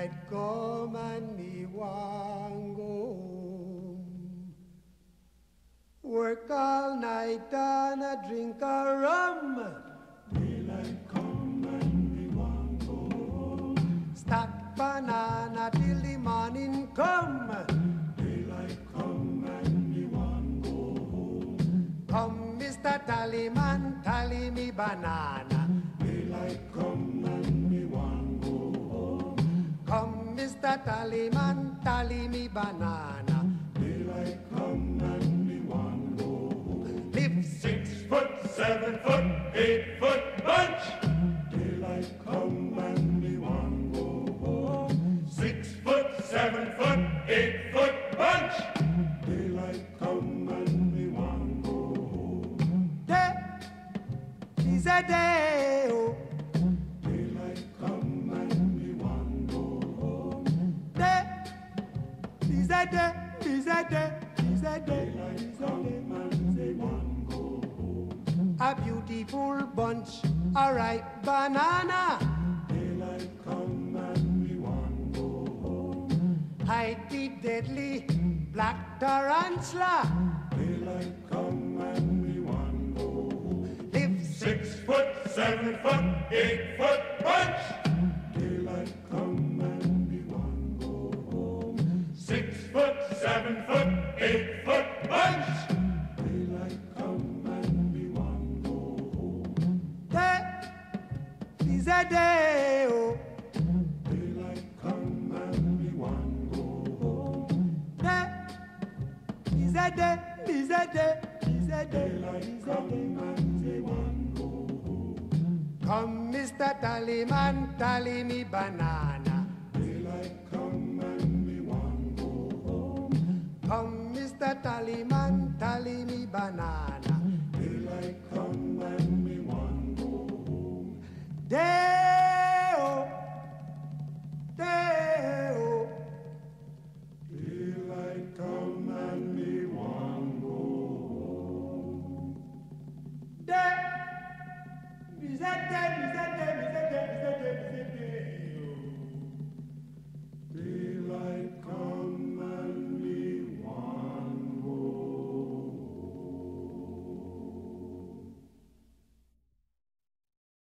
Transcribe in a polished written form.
Daylight come and me want go home. Work all night and a drink a rum. Daylight come and me want go home. Stack banana till the morning come. Daylight come and me want go home. Come, Mr. Tallyman, tally me banana. Daylight come and me want go home. Come, Mr. Tallyman, tally me banana. Daylight come and me want go home. Live 6 foot, 7 foot, 8 foot bunch. Daylight come and me want go home. 6 foot, 7 foot, 8 foot bunch. Daylight come and me want go home. day is a day. Oh. Daylight come and me want go home. Day is a day, is a day, is a day, Daylight is a come day. and me want go home. A beautiful bunch, a ripe banana. Daylight come and me want go home. Hide the deadly black tarantula. Daylight come and me want go home. Live 6 foot, 7 foot, 8 foot bunch. Daylight come and me want go home. 6 foot, 7 foot, 8 foot bunch. Daylight come and me want go home. day is a day. Oh. Daylight come and me want go home. Day is a day, is a day, is a day, Daylight is a come day. and me want go home. Come, Mr. Tallyman, tally me banana. Daylight come and me want go home. Come, Mr. Tallyman, tally me banana. Daylight come and me want go home. Day-o, day-o. Daylight come and me want go home. Day is a day, is a day.